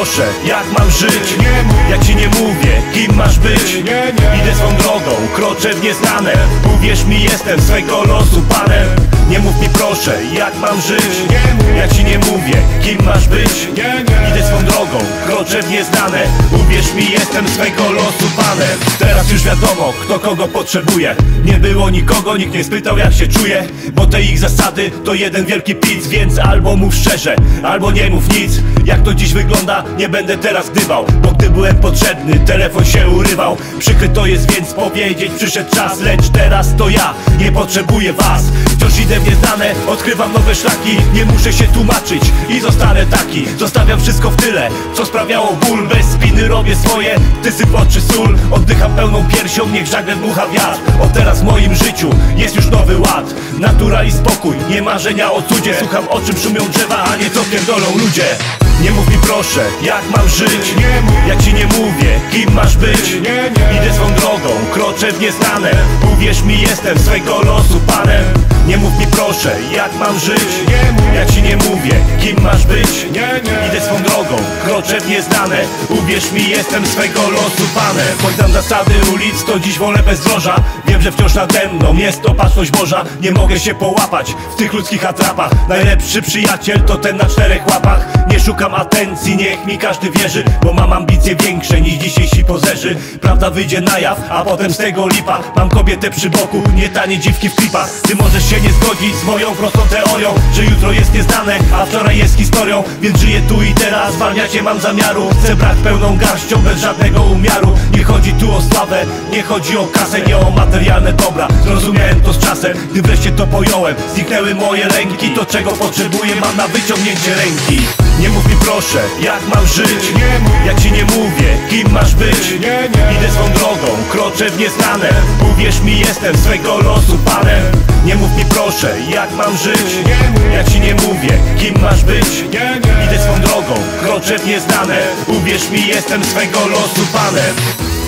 proszę, jak mam żyć? Jak ci nie mówię, kim masz być? Idę swą drogą, kroczę w nieznane. Uwierz mi, jestem swego losu panem. Nie mów mi proszę, jak mam żyć? Jak ci nie mówię, kim masz być? Idę swą drogą, kroczę w nieznane. Uwierz mi, jestem swego losu panem. Teraz już wiadomo, kto kogo potrzebuje. Nie było nikogo, nikt nie spytał, jak się czuje. Bo te ich zasady to jeden wielki pic. Więc albo mów szczerze, albo nie mów nic. Jak to dziś wygląda, nie będę teraz gdybał. Bo gdy byłem potrzebny, telefon się urywał. Przykry to jest, więc powiedzieć przyszedł czas. Lecz teraz to ja, nie potrzebuję was. Wciąż idę w nieznane, odkrywam nowe szlaki. Nie muszę się tłumaczyć i zostanę taki. Zostawiam wszystko w tyle, co sprawiało ból. Bez spiny robię swoje, ty syp oczy sól. Oddycham pełną piersią, niech żagle dmucha wiatr. Od teraz w moim życiu jest już nowy ład. Natura i spokój, nie marzenia o cudzie. Słucham, o czym szumią drzewa, a nie co pierdolą ludzie. Nie mów mi proszę, jak mam żyć? Jak ci nie mówię, kim masz być? Idę swą drogą, kroczę w nieznane. Uwierz mi, jestem swego losu panem. Nie mów mi proszę, jak mam żyć? Jak ci nie mówię, kim masz być? Idę swą drogą, kroczę w nieznane. Uwierz mi, jestem swego losu panem. Choć znam zasady ulic, to dziś wolę bezdroża. Wiem, że wciąż nade mną jest opatrzność Boża. Nie mogę się połapać w tych ludzkich atrapach. Najlepszy przyjaciel to ten na 4 łapach. Nie szukam atencji, niech mi każdy wierzy. Bo mam ambicje większe niż dzisiejsi pozerzy. Prawda wyjdzie na jaw, a potem z tego lipa. Mam kobietę przy boku, nie tanie dziwki w klipach. Ty możesz się nie zgodzić z moją prostą teorią, że jutro jest nieznane, a wczoraj jest historią. Więc żyję tu i teraz, zwalniać nie mam zamiaru. Chcę brać pełną garścią, bez żadnego umiaru. Nie chodzi tu o sławę, nie chodzi o kasę, nie o materialne dobra. Zrozumiałem to z czasem, gdy wreszcie to pojąłem. Zniknęły moje lęki, to czego potrzebuję mam na wyciągnięcie ręki. Nie mów mi proszę, jak mam żyć? Jak ci nie mówię, kim masz być? Idę swą drogą, kroczę w nieznane. Uwierz mi, jestem swego losu panem. Nie mów mi proszę, jak mam żyć? Jak ci nie mówię, kim masz być? Idę swą drogą, kroczę w nieznane. Uwierz mi, jestem swego losu panem.